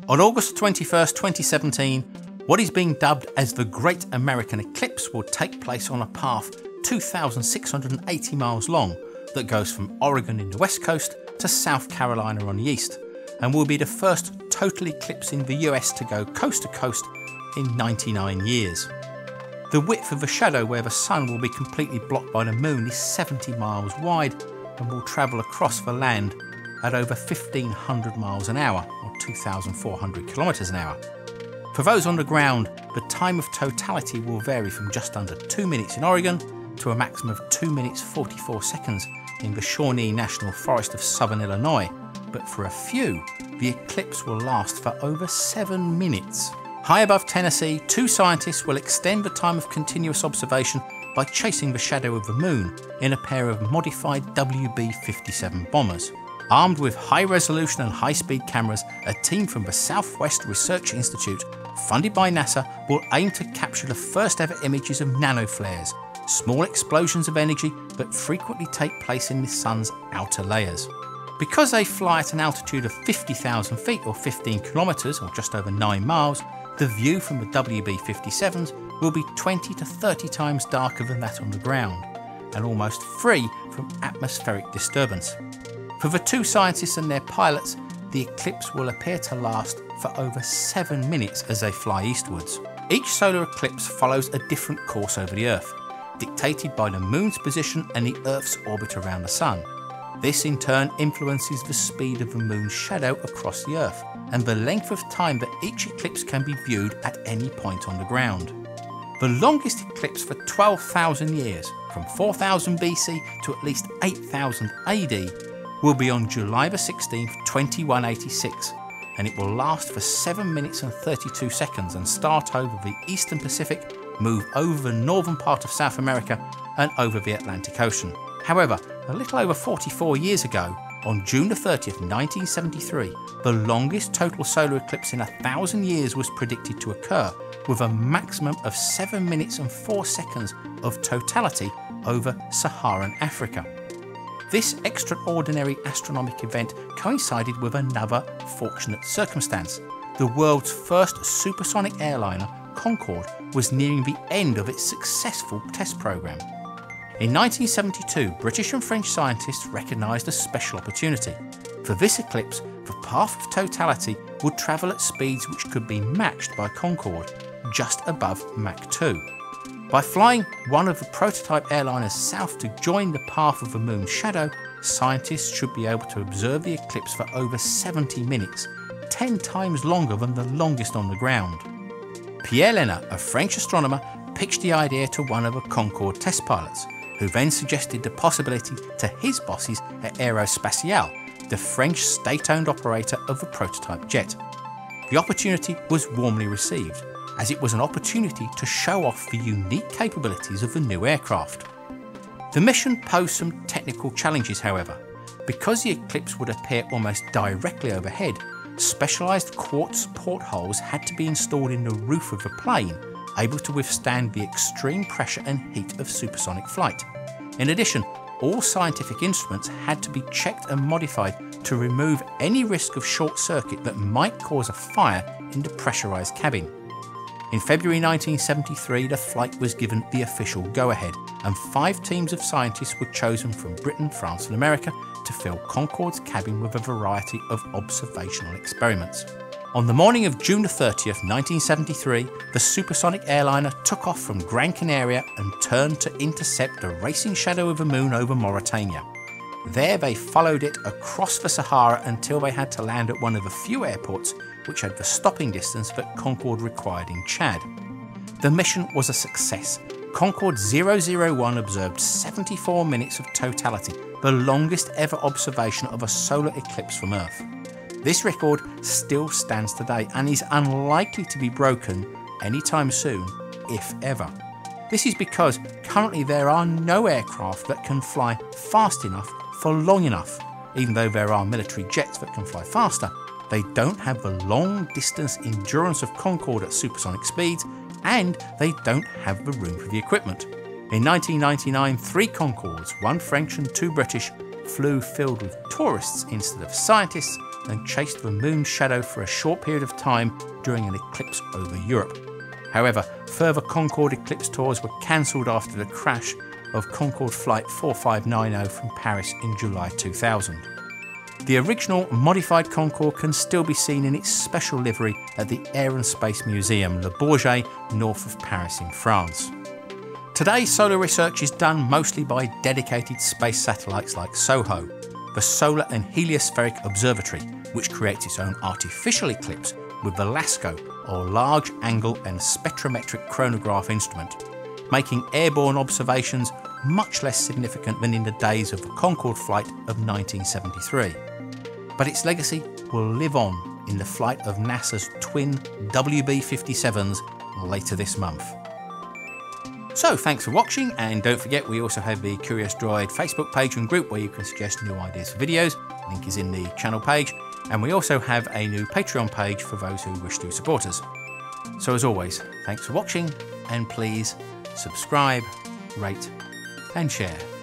On August 21st, 2017, what is being dubbed as the Great American Eclipse will take place on a path 2,680 miles long that goes from Oregon in the west coast to South Carolina on the east, and will be the first total eclipse in the US to go coast to coast in 99 years. The width of the shadow where the sun will be completely blocked by the moon is 70 miles wide and will travel across the land at over 1,500 miles an hour, or 2,400 kilometers an hour. For those on the ground, the time of totality will vary from just under 2 minutes in Oregon to a maximum of 2 minutes 44 seconds in the Shawnee National Forest of southern Illinois, but for a few, the eclipse will last for over 7 minutes. High above Tennessee, 2 scientists will extend the time of continuous observation by chasing the shadow of the moon in a pair of modified WB-57 bombers. Armed with high-resolution and high-speed cameras, a team from the Southwest Research Institute, funded by NASA, will aim to capture the first-ever images of nanoflares, small explosions of energy that frequently take place in the sun's outer layers. Because they fly at an altitude of 50,000 feet or 15 kilometers or just over 9 miles, the view from the WB-57s will be 20 to 30 times darker than that on the ground, and almost free from atmospheric disturbance. For the 2 scientists and their pilots, the eclipse will appear to last for over 7 minutes as they fly eastwards. Each solar eclipse follows a different course over the Earth, dictated by the moon's position and the Earth's orbit around the sun. This in turn influences the speed of the moon's shadow across the Earth and the length of time that each eclipse can be viewed at any point on the ground. The longest eclipse for 12,000 years, from 4000 BC to at least 8000 AD, will be on July the 16th, 2186, and it will last for 7 minutes and 32 seconds and start over the eastern Pacific, move over the northern part of South America and over the Atlantic Ocean. However, a little over 44 years ago, on June the 30th, 1973, the longest total solar eclipse in 1,000 years was predicted to occur, with a maximum of 7 minutes and 4 seconds of totality over Saharan Africa. This extraordinary astronomic event coincided with another fortunate circumstance. The world's first supersonic airliner, Concorde, was nearing the end of its successful test program. In 1972, British and French scientists recognised a special opportunity. For this eclipse, the path of totality would travel at speeds which could be matched by Concorde, just above Mach 2. By flying one of the prototype airliners south to join the path of the moon's shadow, scientists should be able to observe the eclipse for over 70 minutes, 10 times longer than the longest on the ground. Pierre Lenner, a French astronomer, pitched the idea to one of the Concorde test pilots, who then suggested the possibility to his bosses at Aerospatiale, the French state-owned operator of the prototype jet. The opportunity was warmly received, as it was an opportunity to show off the unique capabilities of the new aircraft. The mission posed some technical challenges, however. Because the eclipse would appear almost directly overhead, specialised quartz portholes had to be installed in the roof of the plane, able to withstand the extreme pressure and heat of supersonic flight. In addition, all scientific instruments had to be checked and modified to remove any risk of short circuit that might cause a fire in the pressurised cabin. In February 1973, the flight was given the official go-ahead, and 5 teams of scientists were chosen from Britain, France and America to fill Concorde's cabin with a variety of observational experiments. On the morning of June 30th, 1973, the supersonic airliner took off from Gran Canaria and turned to intercept the racing shadow of the moon over Mauritania. There they followed it across the Sahara until they had to land at one of the few airports which had the stopping distance that Concorde required in Chad. The mission was a success. Concorde 001 observed 74 minutes of totality, the longest ever observation of a solar eclipse from Earth. This record still stands today and is unlikely to be broken anytime soon, if ever. This is because currently there are no aircraft that can fly fast enough for long enough. Even though there are military jets that can fly faster, they don't have the long distance endurance of Concorde at supersonic speeds, and they don't have the room for the equipment. In 1999, 3 Concordes, 1 French and 2 British, flew filled with tourists instead of scientists and chased the moon's shadow for a short period of time during an eclipse over Europe. However, further Concorde eclipse tours were cancelled after the crash of Concorde Flight 4590 from Paris in July 2000. The original modified Concorde can still be seen in its special livery at the Air and Space Museum, Le Bourget, north of Paris in France. Today, solar research is done mostly by dedicated space satellites like SOHO, the Solar and Heliospheric Observatory, which creates its own artificial eclipse with the LASCO, or Large Angle and Spectrometric Chronograph instrument, making airborne observations much less significant than in the days of the Concorde flight of 1973. But its legacy will live on in the flight of NASA's twin WB-57s later this month. So thanks for watching, and don't forget we also have the Curious Droid Facebook page and group where you can suggest new ideas for videos. Link is in the channel page, and we also have a new Patreon page for those who wish to support us. So as always, thanks for watching, and please subscribe, rate and share.